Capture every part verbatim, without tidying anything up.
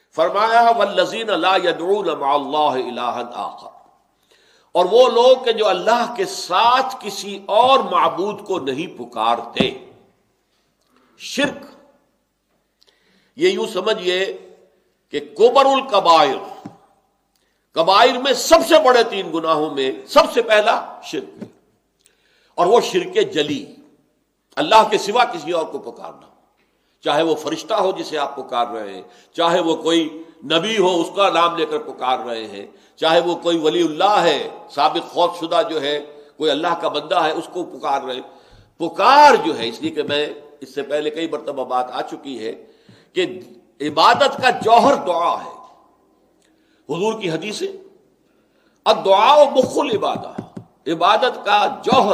فرمایا والذین لا يدعون مع اللہ الہا آخر، اور وہ لوگ کہ جو اللہ کے ساتھ کسی اور معبود کو نہیں پکارتے۔ شرک یہ یوں سمجھیے کہ کبر الکبائر، کبائر میں سب سے بڑے تین گناہوں میں سب سے پہلا شرک ہے، اور وہ شرک جلی، اللہ کے سوا کسی اور کو پکارنا، چاہے وہ فرشتہ ہو جسے آپ پکار رہے ہیں، چاہے وہ کوئی نبی ہو اس کا نام لے کر پکار رہے ہیں، چاہے وہ کوئی ولی اللہ ہے سابق فوت شدہ جو ہے، کوئی اللہ کا بندہ ہے اس کو پکار رہے ہیں۔ پکار جو ہے، اس لیے کہ میں اس سے پہلے کئی مرتبہ بات آ چکی ہے کہ عبادت کا جوہر دعا ہے۔ حضور کی حدیث ہے الدعاء مخ العبادہ، عبادت کا جوہر،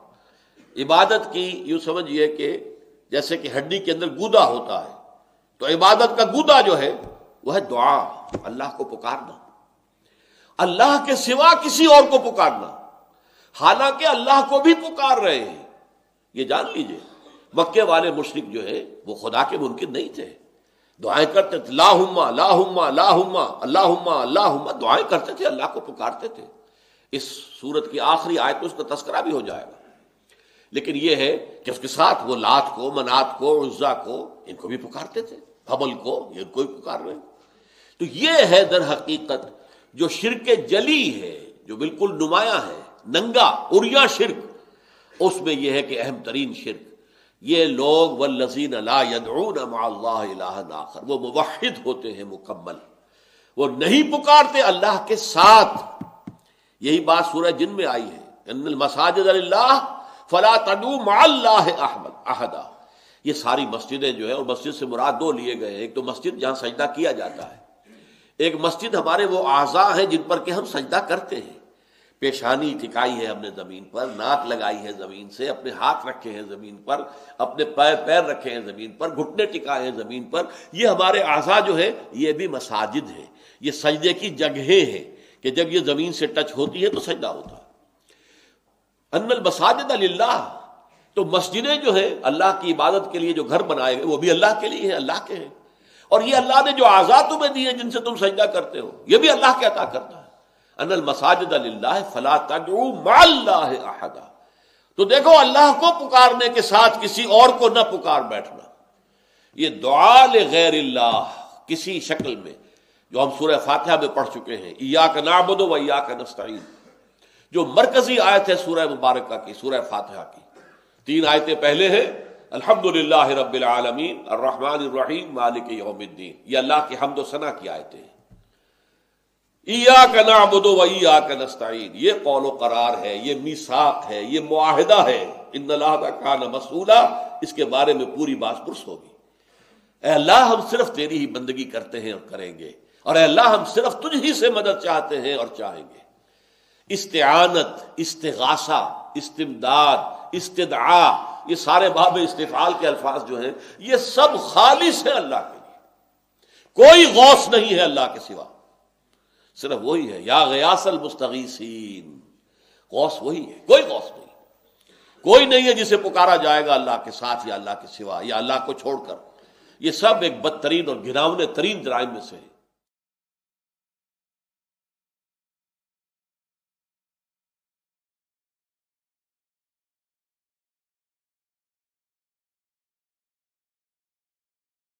عبادت کی یوں سمجھیے کہ جیسے کہ ہڈی کے اندر گودا ہوتا ہے، تو عبادت کا گودا جو ہے وہ ہے دعا، اللہ کو پکارنا، اللہ کے سوا کسی اور کو پکارنا، حالانکہ اللہ کو بھی پکار رہے ہیں۔ یہ جان لیجئے مکے والے مشرک جو ہے وہ خدا کے منکر نہیں تھے، دعائیں کرتے تھے، اللہم اللہم اللہم اللہم اللہم، دعائیں کرتے تھے، اللہ کو پکارتے تھے۔ اس سورت کی آخری آیت میں اس کا تذکرہ بھی ہو جائے گا، لیکن یہ ہے کہ اس کے ساتھ وہ لات کو، منات کو، عزا کو، ان کو بھی پکارتے تھے، حبل کو، ان کو بھی پکار رہے ہیں۔ تو یہ ہے در حقیقت جو شرک جلی ہے، جو بالکل نمایاں ہے، ننگا عریاں شرک، اس میں یہ ہے کہ اہم ترین شرک یہ لوگ والذین لا يدعون مع اللہ الہا آخر، وہ موحد ہوتے ہیں مکمل، وہ نہیں پکارتے اللہ کے ساتھ۔ یہی بات سورہ جن میں آئی ہے، ان المساجد للہ فلا تدعوا مع اللہ احدا۔ یہ ساری مسجدیں جو ہے، اور مسجد سے مراد دو لیے گئے ہیں، ایک تو مسجد جہاں سجدہ کیا جاتا ہے، ایک مسجد ہمارے وہ اعضاء ہیں جن پر کہ ہم سجدہ کرتے ہیں، پیشانی ٹھکائی ہے ہم نے زمین پر، ناک لگائی ہے زمین سے، اپنے ہاتھ رکھے ہیں زمین پر، اپنے پیر پیر رکھے ہیں زمین پر، گھٹنے ٹکائے ہیں زمین پر، یہ ہمارے اعضاء جو ہے یہ بھی مساجد ہیں، یہ سجدے کی جگہیں ہیں کہ جب یہ زمین سے ٹچ ہوتی ہے تو سجدہ ہوتا ہے۔ ان المساجد للہ، تو مسجدیں جو ہیں اللہ کی عبادت کے لیے جو گھر بنائے گئے وہ بھی اللہ کے لیے ہیں، اللہ کے ہیں، اور یہ اللہ نے جو اعضاء تمہیں دیے جن سے تم سجدہ کرتے ہو یہ بھی اللہ کے عطا کرتا ہے۔ ان المساجد للہ فلا تدعوا مع اللہ احدا، تو دیکھو اللہ کو پکارنے کے ساتھ کسی اور کو نہ پکار بیٹھنا۔ یہ دعا لغیر اللہ کسی شکل میں جو ہم سورہ فاتحہ میں پڑھ چکے ہیں، ایاک نعبد و ایاک نستعین، جو مرکزی آیت ہے سورہ مبارکہ کی، سورہ فاتحہ کی تین آیتیں پہلے ہیں، الحمدللہ رب العالمین الرحمن الرحیم مالک یوم الدین، یہ اللہ کی حمد و ثنا کی آیتیں ہیں۔ ایاک نعبد و ایاک نستعین، یہ قول و قرار ہے، یہ میثاق ہے، یہ معاہدہ ہے، ان اللہ کان مسئولا، اس کے بارے میں پوری بات پرس ہوگی۔ اے اللہ ہم صرف تیری ہی بندگی کرتے ہیں اور کریں گے، اور اے اللہ ہم صرف تجھ ہی سے مدد چاہتے ہیں اور چاہیں گے۔ استعانت، استغاثہ، استمداد، استدعاء، یہ سارے باب استفعال کے الفاظ جو ہیں یہ سب خالص ہیں اللہ کے لیے، کوئی غوث نہیں ہے اللہ کے سوا، صرف وہی ہے یا غیاث المستغیثین، غوث وہی ہے، کوئی غوث نہیں، کوئی نہیں ہے جسے پکارا جائے گا اللہ کے ساتھ یا اللہ کے سوا یا اللہ کو چھوڑ کر۔ یہ سب ایک بدترین اور گھناؤنے ترین جرائم میں سے ہے۔